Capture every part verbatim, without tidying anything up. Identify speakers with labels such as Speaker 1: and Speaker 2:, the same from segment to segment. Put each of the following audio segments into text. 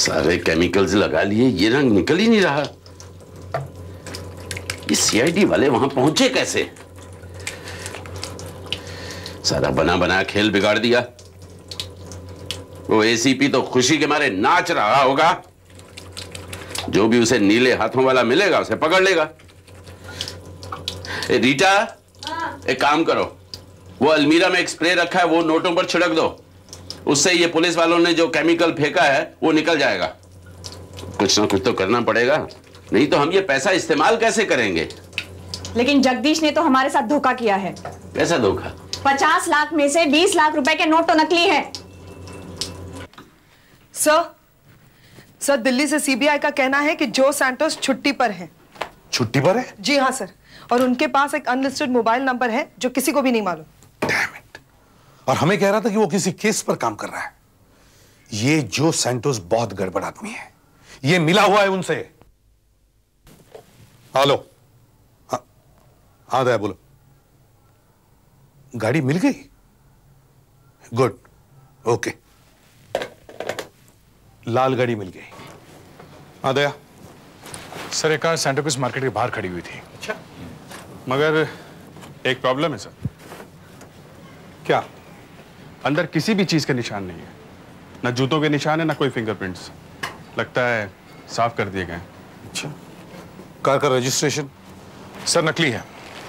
Speaker 1: सारे केमिकल्स लगा लिए, ये रंग निकल ही नहीं रहा। ये सी आई डी वाले वहां पहुंचे कैसे? सारा बना बना खेल बिगाड़ दिया। वो ए सी पी तो खुशी के मारे नाच रहा होगा। जो भी उसे नीले हाथों वाला मिलेगा उसे पकड़ लेगा। ए रीटा, हाँ। एक काम करो, वो अलमीरा में एक स्प्रे रखा है, वो नोटों पर छिड़क दो। उससे ये पुलिस वालों ने जो केमिकल फेंका है वो निकल जाएगा। कुछ ना कुछ तो करना पड़ेगा, नहीं तो हम ये पैसा इस्तेमाल कैसे करेंगे?
Speaker 2: लेकिन जगदीश ने तो हमारे साथ धोखा किया है।
Speaker 1: कैसा धोखा?
Speaker 2: पचास लाख में से बीस लाख रुपए के नोट तो नकली हैं।
Speaker 3: सर, सर दिल्ली से सी बी आई का कहना है कि जो सैंटोस छुट्टी पर है।
Speaker 4: छुट्टी पर है?
Speaker 3: जी हाँ सर, और उनके पास एक अनलिस्टेड मोबाइल नंबर है जो किसी को भी नहीं मालूम।
Speaker 4: Damn it. और हमें कह रहा था कि वो किसी केस पर काम कर रहा है। ये जो सैंटोस बहुत गड़बड़ आदमी है, ये मिला हुआ है उनसे। हेलो, हाँ हाँ दया बोलो। गाड़ी मिल गई? Good, okay. लाल गाड़ी मिल गई। हाँ दया।
Speaker 5: सर, एक कार सेंटोपिस मार्केट के बाहर खड़ी हुई थी।
Speaker 4: अच्छा,
Speaker 5: मगर एक प्रॉब्लम है सर।
Speaker 4: क्या?
Speaker 5: अंदर किसी भी चीज के निशान नहीं है, ना जूतों के निशान है ना कोई फिंगरप्रिंट्स। लगता है साफ कर दिए गए।
Speaker 4: अच्छा, कार का रजिस्ट्रेशन?
Speaker 5: सर नकली है।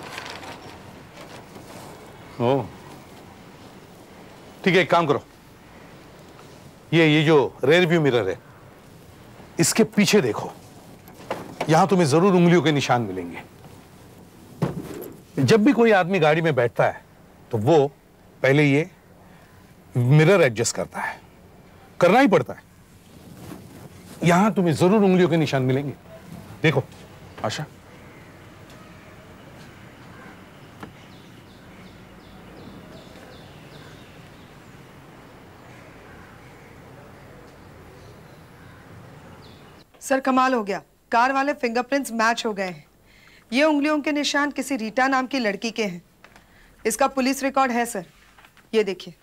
Speaker 4: ओह, ठीक है, एक काम करो, ये ये जो रेयर व्यू मिरर है इसके पीछे देखो, यहां तुम्हें जरूर उंगलियों के निशान मिलेंगे। जब भी कोई आदमी गाड़ी में बैठता है तो वो पहले ये मिरर एडजस्ट करता है, करना ही पड़ता है। यहां तुम्हें जरूर उंगलियों के निशान मिलेंगे, देखो।
Speaker 5: आशा,
Speaker 3: सर कमाल हो गया, कार वाले फिंगरप्रिंट्स मैच हो गए हैं। ये उंगलियों के निशान किसी रीटा नाम की लड़की के हैं। इसका पुलिस रिकॉर्ड है सर, ये देखिए।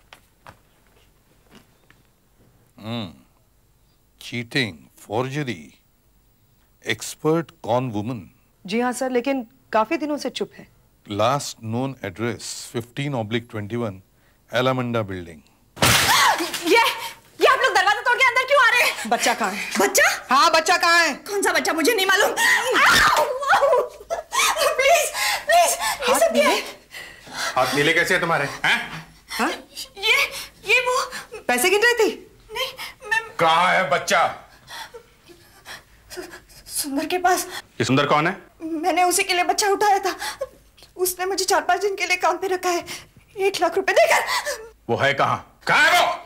Speaker 4: Hmm, cheating, forgery, expert con woman.
Speaker 3: जी हाँ सर, लेकिन काफी दिनों से चुप है।
Speaker 4: Last known address fifteen oblique twenty one Allamanda building.
Speaker 2: ये ये आप लोग दरवाजा तोड़ के अंदर क्यों आ रहे हैं?
Speaker 3: बच्चा कहाँ है?
Speaker 2: बच्चा?
Speaker 3: हाँ, बच्चा कहाँ है?
Speaker 2: कौन सा बच्चा? मुझे नहीं मालूम। प्लीज प्लीज, ये सब क्या है?
Speaker 5: हाथ नीले कैसे है तुम्हारे? हैं?
Speaker 3: हाँ?
Speaker 2: ये ये वो
Speaker 3: पैसे गिन रही थी?
Speaker 2: नहीं, मैं
Speaker 5: कहाँ है बच्चा?
Speaker 2: सुंदर के पास।
Speaker 5: ये सुंदर कौन है?
Speaker 2: मैंने उसी के लिए बच्चा उठाया था। उसने मुझे चार पांच दिन के लिए काम पे रखा है, एक लाख रुपए देकर।
Speaker 5: वो है कहाँ? कहाँ है वो?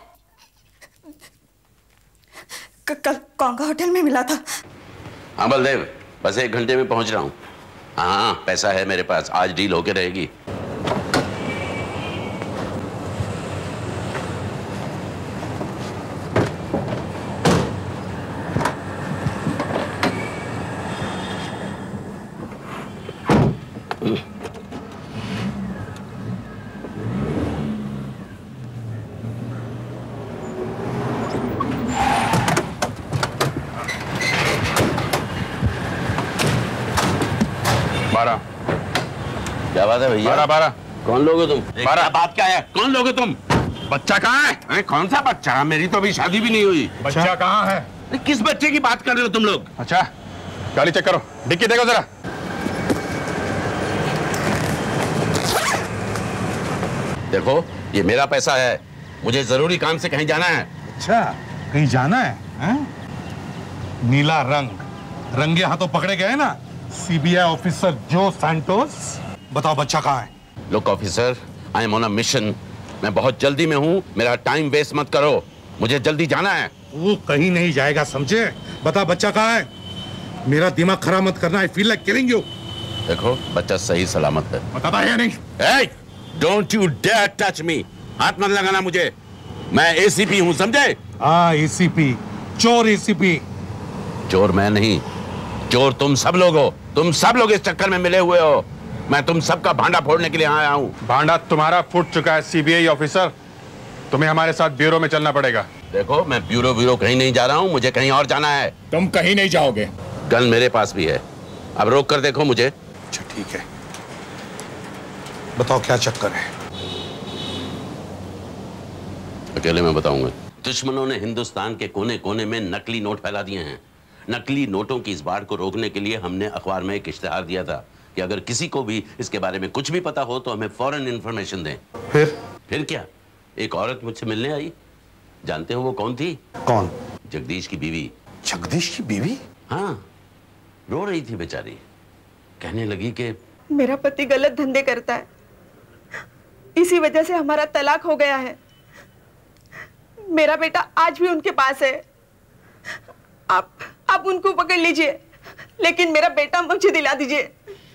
Speaker 2: कल कांगा होटल में मिला था।
Speaker 1: हाँ बलदेव, बस एक घंटे में पहुंच रहा हूँ। हाँ, पैसा है मेरे पास, आज डील होके रहेगी।
Speaker 5: बारह।
Speaker 1: क्या बात है भैया?
Speaker 5: बारह बारह।
Speaker 1: कौन लोग हो तुम?
Speaker 5: बारह।
Speaker 1: बात क्या है? कौन लोग हो तुम?
Speaker 5: बच्चा कहाँ है?
Speaker 1: अरे कौन सा बच्चा? मेरी तो अभी शादी भी नहीं हुई।
Speaker 5: बच्चा कहाँ है?
Speaker 1: अरे किस बच्चे की बात कर रहे हो तुम लोग?
Speaker 5: अच्छा, गाड़ी चेक करो, डिक्की देखो जरा।
Speaker 1: देखो, ये मेरा पैसा है, मुझे जरूरी काम से कहीं जाना है।
Speaker 4: अच्छा, कहीं जाना है, है? नीला रंग, रंगे हाथों पकड़े गए ना सी बी आई ऑफिसर जो सैंटोस। बताओ बच्चा कहाँ है?
Speaker 1: Look officer, I am on a mission. मैं बहुत जल्दी में हूँ, मेरा टाइम वेस्ट मत करो, मुझे जल्दी जाना है।
Speaker 4: वो कहीं नहीं जाएगा, समझे? बता बच्चा कहाँ है? मेरा दिमाग खराब मत करना, I feel like killing you.
Speaker 1: देखो, बच्चा सही सलामत है।
Speaker 4: बताता है या नहीं?
Speaker 1: Hey, don't you dare touch me! हाथ मत लगाना मुझे, मैं ए सी पी हूँ, समझे?
Speaker 4: हाँ, ए सी पी, चोर ए सी पी।
Speaker 1: चोर मैं नहीं, चोर तुम सब लोग हो। तुम सब लोग इस चक्कर में मिले हुए हो। मैं तुम सबका भांडा फोड़ने के लिए आया हूँ।
Speaker 5: भांडा तुम्हारा फूट चुका है सी बी आई ऑफिसर। तुम्हें हमारे साथ ब्यूरो में चलना पड़ेगा।
Speaker 1: देखो, मैं ब्यूरो ब्यूरो कहीं नहीं जा रहा हूँ, मुझे कहीं और जाना है।
Speaker 6: तुम कहीं नहीं जाओगे।
Speaker 1: गन मेरे पास भी है, अब रोक कर देखो मुझे।
Speaker 4: अच्छा ठीक है, बताओ क्या चक्कर है।
Speaker 1: अकेले मैं बताऊंगा। दुश्मनों ने हिंदुस्तान के कोने कोने में नकली नोट फैला दिए हैं। नकली नोटों की इस बाढ़ को रोकने के लिए हमने अखबार में एक इश्तिहार दिया था कि अगर किसी को भी इसके बारे में कुछ भी पता हो तो हमें फौरन इंफॉर्मेशन दें।
Speaker 4: फिर
Speaker 1: फिर क्या, एक औरत मुझसे मिलने आई। जानते हो वो कौन थी?
Speaker 4: कौन?
Speaker 1: जगदीश की बीवी।
Speaker 4: जगदीश की बीवी?
Speaker 1: हाँ, रो रही थी बेचारी। कहने लगी कि
Speaker 2: मेरा पति गलत धंधे करता है, इसी वजह से हमारा तलाक हो गया है। मेरा बेटा आज भी उनके पास है। आप आप उनको पकड़ लीजिए, लेकिन मेरा बेटा मुझे दिला दीजिए।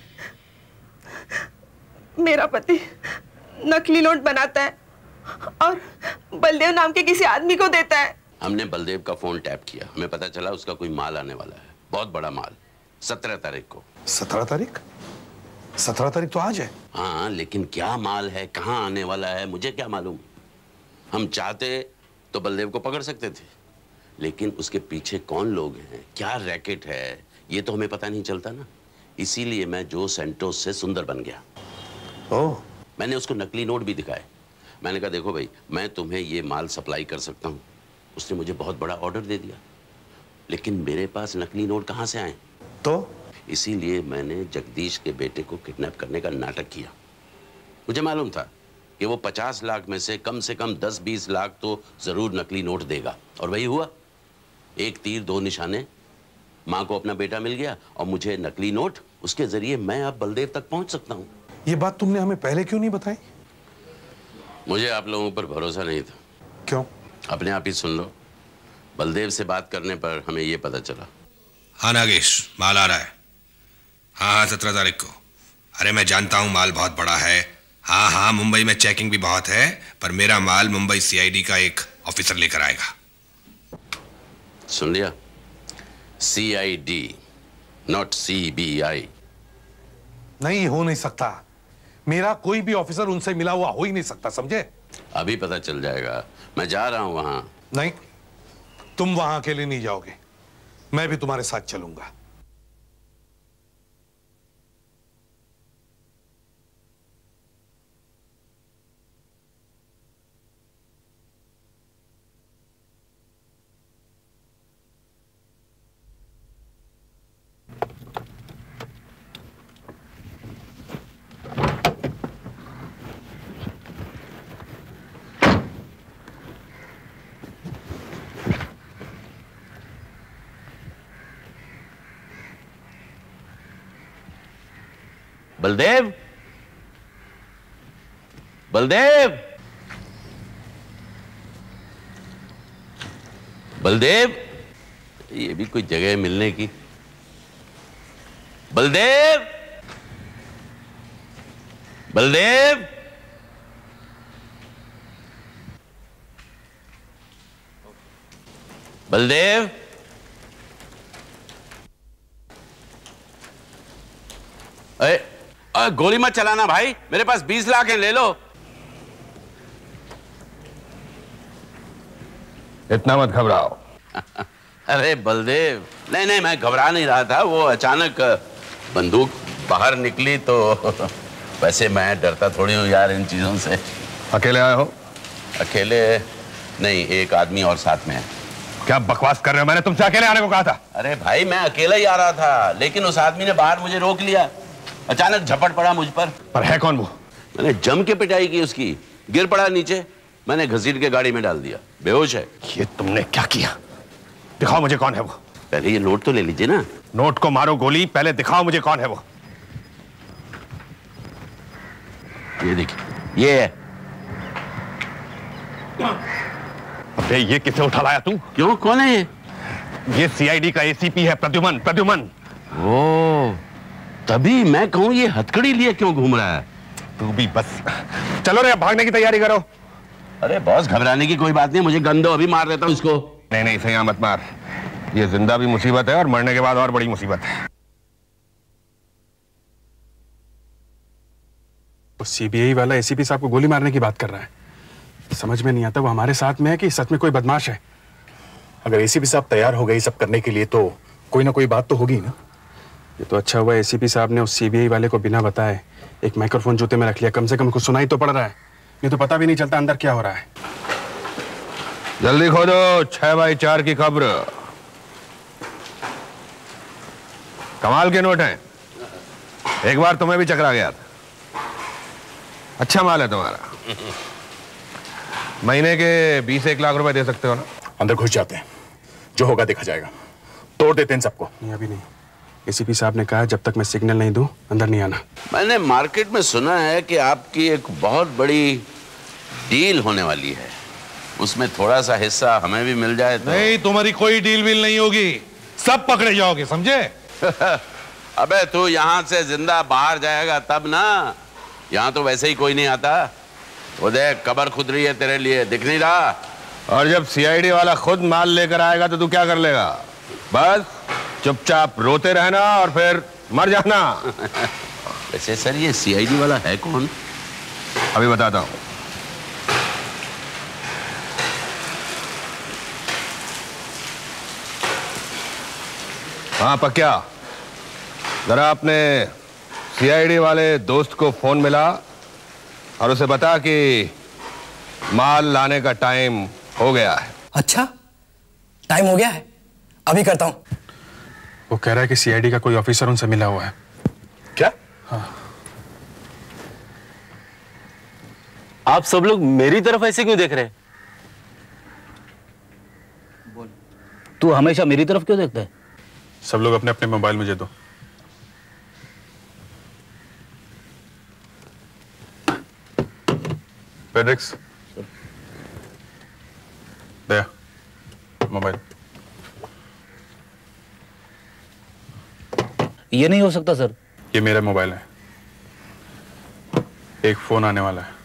Speaker 2: मेरा पति नकली नोट बनाता है और बलदेव नाम के किसी आदमी को देता है।
Speaker 1: हमने बलदेव का फोन टैप किया, हमें पता चला उसका कोई माल आने वाला है, बहुत बड़ा माल, सत्रह तारीख को।
Speaker 4: सत्रह तारीख? सत्रह तारीख तो आज है।
Speaker 1: हाँ, लेकिन क्या माल है, कहाँ आने वाला है, मुझे क्या मालूम। हम चाहते तो बलदेव को पकड़ सकते थे, लेकिन उसके पीछे कौन लोग हैं, क्या रैकेट है, ये तो हमें पता नहीं चलता ना। इसीलिए मैं जो सेंटोस से सुंदर बन गया।
Speaker 4: ओह।
Speaker 1: मैंने उसको नकली नोट भी दिखाए। मैंने कहा देखो भाई, मैं तुम्हें ये माल सप्लाई कर सकता हूँ। उसने मुझे बहुत बड़ा ऑर्डर दे दिया, लेकिन मेरे पास नकली नोट कहाँ से आए?
Speaker 4: तो
Speaker 1: इसीलिए मैंने जगदीश के बेटे को किडनैप करने का नाटक किया। मुझे मालूम था कि वो पचास लाख में से कम से कम दस बीस लाख तो जरूर नकली नोट देगा, और वही हुआ। एक तीर दो निशाने, माँ को अपना बेटा मिल गया और मुझे नकली नोट। उसके जरिए मैं अब बलदेव तक पहुंच सकता हूँ।
Speaker 4: ये बात तुमने हमें पहले क्यों नहीं बताई?
Speaker 1: मुझे आप लोगों पर भरोसा नहीं था।
Speaker 4: क्यों?
Speaker 1: अपने आप ही सुन लो। बलदेव से बात करने पर हमें ये पता चला।
Speaker 7: हाँ नागेश, माल आ रहा है। हाँ हाँ सत्रह तारीख को। अरे मैं जानता हूँ माल बहुत बड़ा है। हाँ हाँ, मुंबई में चेकिंग भी बहुत है, पर मेरा माल मुंबई सी आई डी का एक ऑफिसर लेकर आएगा।
Speaker 1: सुन लिया? C I D, not C B I.
Speaker 4: नहीं, हो नहीं सकता। मेरा कोई भी ऑफिसर उनसे मिला हुआ हो ही नहीं सकता, समझे?
Speaker 1: अभी पता चल जाएगा। मैं जा रहा हूं वहां।
Speaker 4: नहीं, तुम वहां अकेले नहीं जाओगे, मैं भी तुम्हारे साथ चलूंगा।
Speaker 1: बलदेव, बलदेव, बलदेव, ये भी कोई जगह है मिलने की। बलदेव, बलदेव, बलदेव, अरे अरे गोली मत चलाना भाई, मेरे पास बीस लाख है, ले लो।
Speaker 7: इतना मत घबराओ।
Speaker 1: अरे बलदेव, नहीं नहीं, मैं घबरा नहीं रहा था। वो अचानक बंदूक बाहर निकली तो वैसे मैं डरता थोड़ी हूँ यार इन चीजों से।
Speaker 7: अकेले आए हो?
Speaker 1: अकेले नहीं, एक आदमी और साथ में है।
Speaker 7: क्या बकवास कर रहे हो? मैंने तुमसे अकेले आने को कहा था।
Speaker 1: अरे भाई, मैं अकेला ही आ रहा था, लेकिन उस आदमी ने बाहर मुझे रोक लिया। अचानक झपट पड़ा मुझ पर।
Speaker 7: पर है कौन वो?
Speaker 1: मैंने जम के पिटाई की उसकी, गिर पड़ा नीचे, मैंने घसीट के गाड़ी में डाल दिया, बेहोश है।
Speaker 7: ये तुमने क्या किया? दिखाओ मुझे कौन है वो।
Speaker 1: पहले ये नोट तो ले लीजिए ना।
Speaker 7: नोट को मारो गोली, पहले दिखाओ मुझे कौन है वो।
Speaker 1: ये देखिए, ये है।
Speaker 7: अबे ये किसे उठा लाया तू?
Speaker 1: क्यों, कौन है ये?
Speaker 7: ये सी आई डी का ए सी पी है, प्रद्युमन। प्रद्युमन।
Speaker 1: ओ, तभी मैं कहूं ये हथकड़ी लिए क्यों घूम रहा है।
Speaker 7: तू भी बस चलो रे, भागने की तैयारी करो।
Speaker 1: अरे बॉस, घबराने की कोई बात नहीं, मुझे गन दो, अभी मार देता हूं इसको।
Speaker 7: नहीं नहीं, इसे यहां मत मार। ये जिंदा भी मुसीबत है और मरने के बाद और बड़ी मुसीबत है।
Speaker 5: सी बी आई वाला ए सी पी साहब को गोली मारने की बात कर रहा है। समझ में नहीं आता वो हमारे साथ में है कि सच में कोई बदमाश है।
Speaker 6: अगर एसीपी साहब तैयार हो गए सब करने के लिए तो कोई ना कोई बात तो होगी ना।
Speaker 5: ये तो अच्छा हुआ एसीपी साहब ने उस सीबीआई वाले को बिना बताए एक माइक्रोफोन जूते में रख लिया। कम से कम कुछ सुनाई तो पड़ रहा है, नहीं तो पता भी नहीं चलता अंदर क्या हो रहा है।
Speaker 7: जल्दी खोदो छह बाई चार की खबर। कमाल के नोट हैं, एक बार तुम्हें भी चकरा गया था। अच्छा माल है तुम्हारा, महीने के बीस एक लाख रुपए दे सकते हो ना।
Speaker 6: अंदर घुस जाते हैं, जो होगा देखा जाएगा। तोड़ देते हैं सबको।
Speaker 5: नहीं अभी नहीं, एसीपी साहब ने कहा जब तक मैं सिग्नल नहीं दूं अंदर नहीं आना।
Speaker 1: मैंने मार्केट में सुना है कि आपकी एक बहुत बड़ी डील होने वाली है, उसमें थोड़ा सा हिस्सा हमें भी मिल जाए तो।
Speaker 4: नहीं, तुम्हारी कोई डील विल नहीं होगी, सब पकड़े जाओगे, समझे?
Speaker 1: अबे तू यहां से जिंदा बाहर जाएगा तब ना, यहां तो वैसे ही कोई नहीं आता। वो देख कबर खुद रही है तेरे लिए, दिख नहीं रहा?
Speaker 7: और जब सीआईडी वाला खुद माल लेकर आएगा तो तू क्या कर लेगा? बस चुपचाप रोते रहना और फिर मर जाना।
Speaker 1: वैसे सर ये सीआईडी वाला है कौन?
Speaker 7: अभी बताता हूं। हाँ पक्या, जरा अपने सीआईडी वाले दोस्त को फोन मिला और उसे बता कि माल लाने का टाइम हो गया है।
Speaker 8: अच्छा, टाइम हो गया है, अभी करता हूं।
Speaker 5: वो कह रहा है कि सीआईडी का कोई ऑफिसर उनसे मिला हुआ है।
Speaker 6: क्या?
Speaker 5: हाँ।
Speaker 9: आप सब लोग मेरी तरफ ऐसे क्यों देख रहे हैं?
Speaker 8: तू हमेशा मेरी तरफ क्यों देखता है?
Speaker 5: सब लोग अपने अपने मोबाइल मुझे दो। पेड्रिक्स, दया, मोबाइल।
Speaker 8: ये नहीं हो सकता सर।
Speaker 5: ये मेरा मोबाइल है, एक फोन आने वाला है।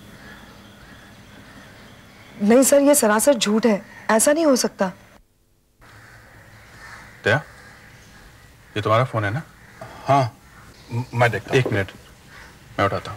Speaker 2: नहीं सर, ये सरासर झूठ है, ऐसा नहीं हो सकता।
Speaker 5: दया, ये तुम्हारा फोन है ना?
Speaker 6: हाँ, मैं देखता हूं।
Speaker 5: एक मिनट, मैं उठाता हूं।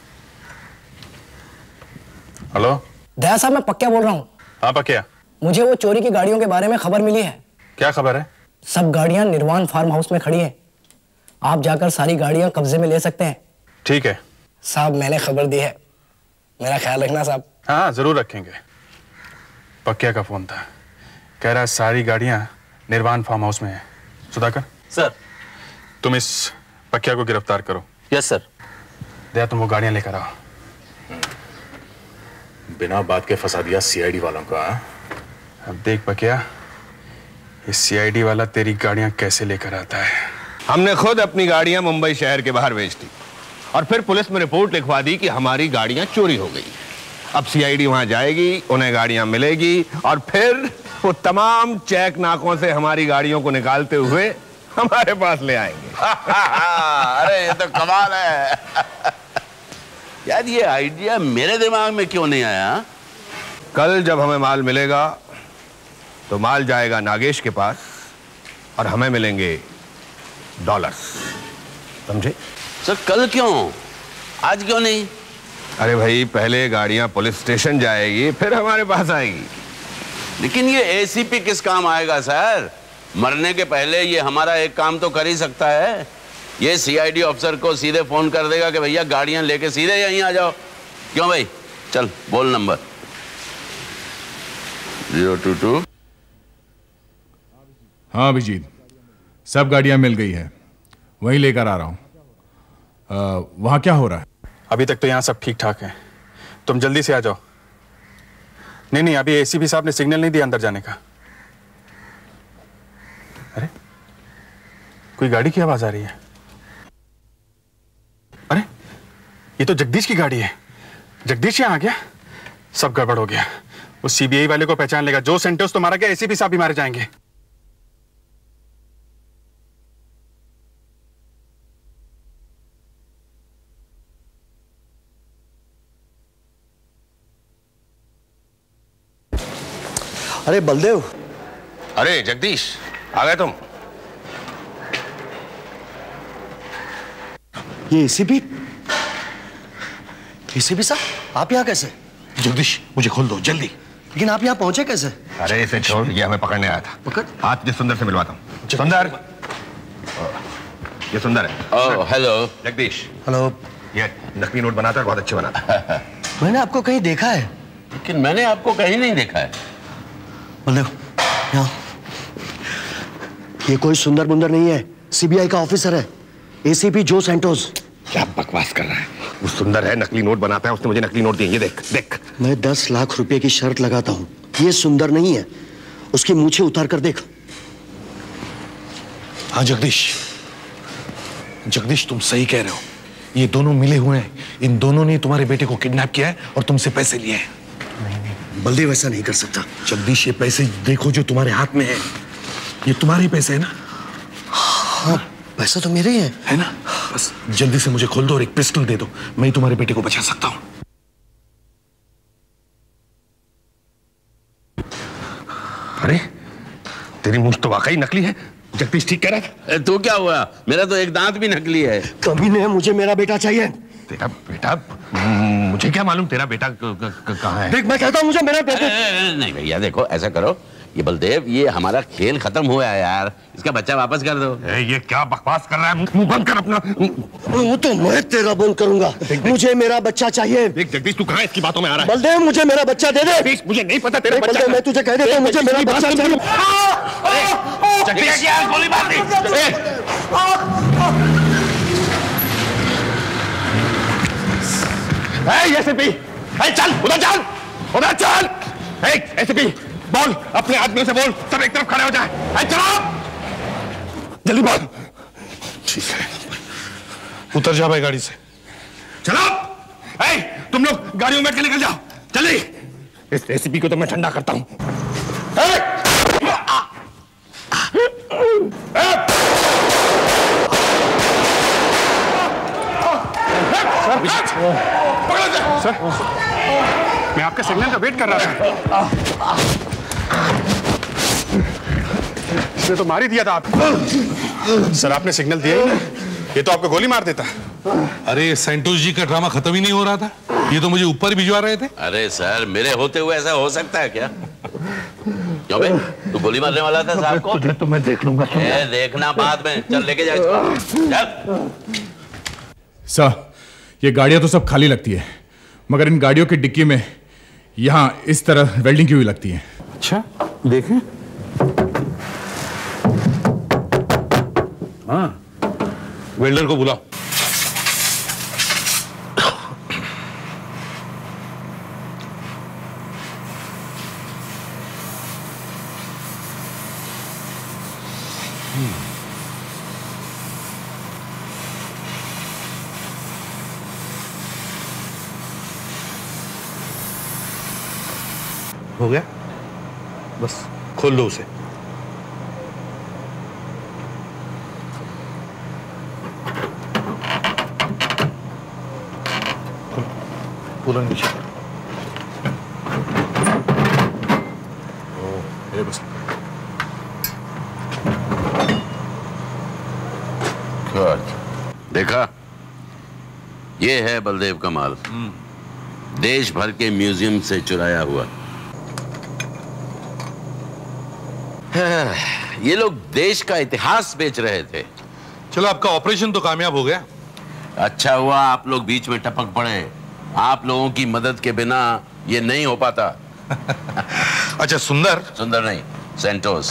Speaker 5: हेलो
Speaker 8: दया साहब, मैं पक्का बोल रहा हूँ।
Speaker 5: हाँ पक्या।
Speaker 8: मुझे वो चोरी की गाड़ियों के बारे में खबर मिली है।
Speaker 5: क्या खबर है?
Speaker 8: सब गाड़ियां निर्वाण फार्म हाउस में खड़ी हैं। आप जाकर सारी गाड़ियां कब्जे में ले सकते हैं।
Speaker 5: ठीक है
Speaker 8: साहब, मैंने खबर दी है, मेरा ख्याल रखना साहब।
Speaker 5: हाँ जरूर रखेंगे। पक्या का फोन था, कह रहा है सारी गाड़ियां निर्वाण फार्म हाउस में है। सुधाकर
Speaker 9: सर।
Speaker 5: तुम इस पक्या को गिरफ्तार करो।
Speaker 9: Yes sir.
Speaker 5: दया तुम वो गाड़ियां लेकर आओ।
Speaker 6: बिना बात के फंसा दिया सीआईडी वालों का।
Speaker 5: अब देख पक्या, ये सीआईडी वाला तेरी गाड़ियां कैसे लेकर आता है।
Speaker 7: हमने खुद अपनी गाड़ियां मुंबई शहर के बाहर भेज दी और फिर पुलिस में रिपोर्ट लिखवा दी कि हमारी गाड़ियां चोरी हो गई। अब सीआईडी वहां जाएगी, उन्हें गाड़ियां मिलेगी और फिर वो तमाम चेक नाकों से हमारी गाड़ियों को निकालते हुए हमारे पास ले आएंगे।
Speaker 1: अरे ये तो कमाल है। यार ये आइडिया मेरे दिमाग में क्यों नहीं आया?
Speaker 7: कल जब हमें माल मिलेगा तो माल जाएगा नागेश के पास और हमें मिलेंगे डॉलर्स, समझे?
Speaker 1: सर कल क्यों, आज क्यों नहीं?
Speaker 7: अरे भाई, पहले गाड़ियां पुलिस स्टेशन जाएगी फिर हमारे पास आएगी।
Speaker 1: लेकिन ये एसीपी किस काम आएगा सर? मरने के पहले ये हमारा एक काम तो कर ही सकता है। ये सीआईडी ऑफिसर को सीधे फोन कर देगा कि भैया गाड़ियां लेके सीधे यहीं आ जाओ। क्यों भाई? चल बोल नंबर। Zero to to.
Speaker 10: हाँ अभिजीत, सब गाड़ियां मिल गई है, वहीं लेकर आ रहा हूं। वहां क्या हो रहा है?
Speaker 5: अभी तक तो यहाँ सब ठीक ठाक है, तुम जल्दी से आ जाओ। नहीं नहीं, अभी एसीपी साहब ने सिग्नल नहीं दिया अंदर जाने का। अरे कोई गाड़ी की आवाज आ रही है। अरे ये तो जगदीश की गाड़ी है। जगदीश यहाँ आ गया, सब गड़बड़ हो गया। वो सीबीआई वाले को पहचान लेगा। जो सेंटर्स तो मारा गया, एसीपी साहब भी मारे जाएंगे।
Speaker 8: अरे बलदेव।
Speaker 7: अरे जगदीश, आ गए तुम?
Speaker 8: ये एसीपी एसीपी साहब, आप यहाँ कैसे?
Speaker 4: जगदीश मुझे खोल दो जल्दी।
Speaker 11: लेकिन आप यहाँ पहुंचे कैसे?
Speaker 7: अरे इसे छोड़, ये हमें पकड़ने आया था।
Speaker 11: पकड़?
Speaker 7: आज तुझे सुंदर से मिलवाता हूँ। सुंदर, ये सुंदर है।
Speaker 1: Oh hello.
Speaker 7: जगदीश।
Speaker 11: हेलो।
Speaker 7: ये नकली नोट बनाता है, बहुत अच्छे बनाता है।
Speaker 11: मैंने आपको कहीं देखा है,
Speaker 1: लेकिन मैंने आपको कहीं नहीं देखा है।
Speaker 11: बलदेव, यहाँ ये कोई सुंदर बुंदर नहीं है, सीबीआई का ऑफिसर है, एसीपी जो सैंटोस।
Speaker 7: क्या बकवास कर रहा है? वो सुंदर है, नकली नोट बनाता है, उसने मुझे नकली नोट दिए। ये देख देख।
Speaker 11: मैं दस लाख रुपए की शर्त लगाता हूँ, ये सुंदर नहीं है, उसकी मूछें उतार कर देख।
Speaker 4: हाँ जगदीश, जगदीश तुम सही कह रहे हो, ये दोनों मिले हुए हैं। इन दोनों ने तुम्हारे बेटे को किडनैप किया है और तुमसे पैसे लिए हैं।
Speaker 11: नहीं नहीं बलदेव ऐसा नहीं कर सकता।
Speaker 4: जगदीश ये पैसे देखो जो तुम्हारे हाथ में है, ये तुम्हारे ही पैसे है ना?
Speaker 11: हाँ पैसा तो मेरे ही है।
Speaker 4: है ना? बस जल्दी से मुझे खोल दो और एक पिस्टल दे दो, मैं ही तुम्हारे बेटे को बचा सकता हूँ।
Speaker 7: अरे तेरी मूंछ तो वाकई नकली है। जगदीश ठीक कह रहा था।
Speaker 1: तो क्या हुआ, मेरा तो एक दांत भी नकली है।
Speaker 11: कमीने, मुझे मेरा बेटा चाहिए।
Speaker 7: तेरा बेटा? मुझे क्या मालूम तेरा बेटा कहाँ है?
Speaker 11: देख मैं कहता हूँ मुझे मेरा बेटा।
Speaker 1: नहीं भैया देखो, ऐसा करो, ये बलदेव, ये हमारा खेल खत्म हुआ है यार, इसका बच्चा वापस कर दो।
Speaker 7: ए, ये क्या बकवास कर रहा है? मुंह बंद कर अपना।
Speaker 11: वो तो मैं तेरा बंद करूंगा। मुझे मेरा बच्चा चाहिए।
Speaker 7: देख जगदीश, तू कहाँ इसकी बातों में आ रहा है?
Speaker 11: बलदेव मुझे मेरा बच्चा दे दे।
Speaker 7: मुझे नहीं पता तेरा बच्चा।
Speaker 11: बलदेव मैं तुझे कह देता हूँ, मुझे मेरा बच्चा चाहिए।
Speaker 7: जगदीश यार गोली मार दी। एसीपी, चल उधर चल, उधर चल। एसीपी बोल, अपने आदमियों से बोल, सब एक तरफ खड़े हो जाए। चलो जल्दी बोल।
Speaker 4: ठीक है, उतर जा भाई गाड़ी से।
Speaker 7: चलो ए, तुम लोग गाड़ियों में बैठ के निकल जाओ जल्दी। इस एसीपी को तो मैं ठंडा करता हूं।
Speaker 5: सर, मैं आपके सिग्नल का वेट कर रहा था। इसने तो मार ही दिया था आपको। सर आपने सिग्नल दिया ही नहीं, ये तो आपको गोली मार देता।
Speaker 4: अरे सैंटोस जी का ड्रामा खत्म ही नहीं हो रहा था, ये तो मुझे ऊपर भिजवा रहे थे।
Speaker 1: अरे सर, मेरे होते हुए ऐसा हो सकता है क्या? क्यों बे, तू गोली मारने वाला था साहब को?
Speaker 11: तुझे तो मैं देख लूंगा।
Speaker 1: ए, देखना बाद में। चल लेके जा इसको, चल।
Speaker 10: सर ये गाड़ियां तो सब खाली लगती है, मगर इन गाड़ियों की डिक्की में यहां इस तरह वेल्डिंग की हुई लगती है।
Speaker 4: अच्छा देखें। हाँ, वेल्डर को बुलाओ। हो गया, बस खोल लो उसे। पूरा नीचे
Speaker 10: ये बस।
Speaker 1: देखा, ये है बलदेव का माल, देश भर के म्यूजियम से चुराया हुआ। ये लोग देश का इतिहास बेच रहे थे।
Speaker 4: चलो आपका ऑपरेशन तो कामयाब हो गया।
Speaker 1: अच्छा हुआ आप लोग बीच में टपक पड़े, आप लोगों की मदद के बिना ये नहीं हो पाता।
Speaker 4: अच्छा सुंदर?
Speaker 1: सुंदर नहीं, सैंटोस।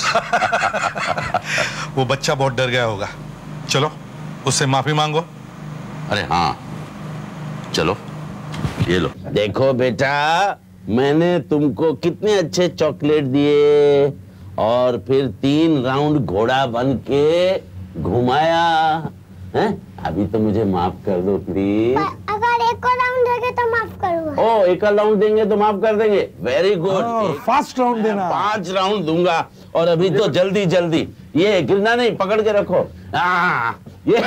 Speaker 4: वो बच्चा बहुत डर गया होगा, चलो उससे माफी मांगो।
Speaker 1: अरे हाँ चलो, ये लो। देखो बेटा, मैंने तुमको कितने अच्छे चॉकलेट दिए और फिर तीन राउंड घोड़ा बन के घुमाया हैं? अभी तो मुझे माफ कर दो प्लीज।
Speaker 12: अगर एक और राउंड देंगे तो माफ करूंगा।
Speaker 1: ओ, एक और राउंड देंगे तो माफ कर देंगे, वेरी गुड।
Speaker 4: फास्ट राउंड देना।
Speaker 1: पांच राउंड दूंगा और अभी तो जल्दी जल्दी। ये गिरना नहीं, पकड़ के रखो। आ, ये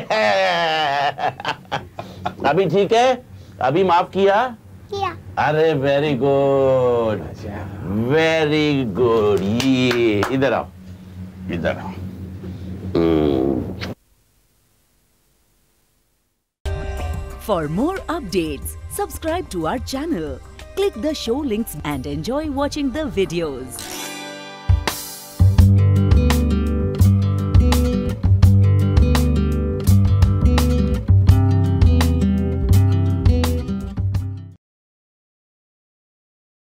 Speaker 1: अभी ठीक है? अभी माफ किया?
Speaker 12: किया।
Speaker 1: अरे वेरी गुड, वेरी गुड। ये इधर आओ, इधर आओ।
Speaker 13: For more updates, subscribe to our channel, Click the show links and enjoy watching the videos.